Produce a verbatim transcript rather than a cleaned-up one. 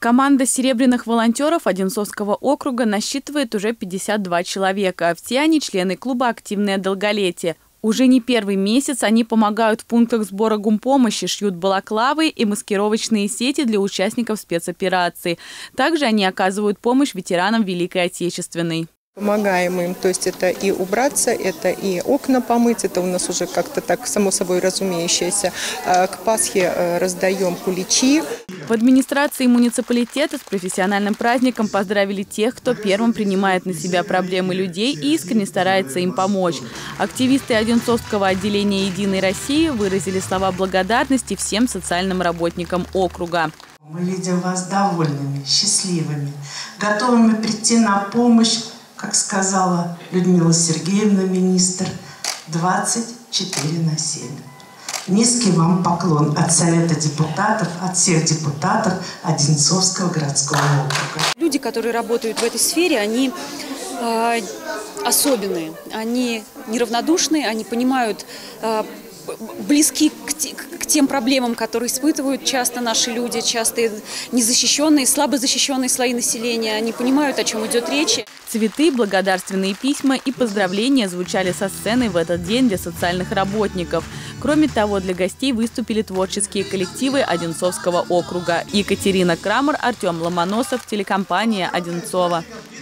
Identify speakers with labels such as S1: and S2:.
S1: Команда серебряных волонтеров Одинцовского округа насчитывает уже пятьдесят два человека. Все они члены клуба «Активное долголетие». Уже не первый месяц они помогают в пунктах сбора гумпомощи, шьют балаклавы и маскировочные сети для участников спецоперации. Также они оказывают помощь ветеранам Великой Отечественной.
S2: Помогаем им, то есть это и убраться, это и окна помыть, это у нас уже как-то так само собой разумеющееся. К Пасхе раздаем куличи.
S1: В администрации муниципалитета с профессиональным праздником поздравили тех, кто первым принимает на себя проблемы людей и искренне старается им помочь. Активисты Одинцовского отделения «Единой России» выразили слова благодарности всем социальным работникам округа.
S3: Мы видим вас довольными, счастливыми, готовыми прийти на помощь, как сказала Людмила Сергеевна, министр, двадцать четыре на семь. Низкий вам поклон от Совета депутатов, от всех депутатов Одинцовского городского округа.
S4: Люди, которые работают в этой сфере, они э, особенные, они неравнодушные, они понимают, э, близки к, к тем проблемам, которые испытывают часто наши люди, часто незащищенные, слабо защищенные слои населения. Они понимают, о чем идет речь.
S1: Цветы, благодарственные письма и поздравления звучали со сцены в этот день для социальных работников. Кроме того, для гостей выступили творческие коллективы Одинцовского округа. Екатерина Крамер, Артем Ломоносов, телекомпания «Одинцово».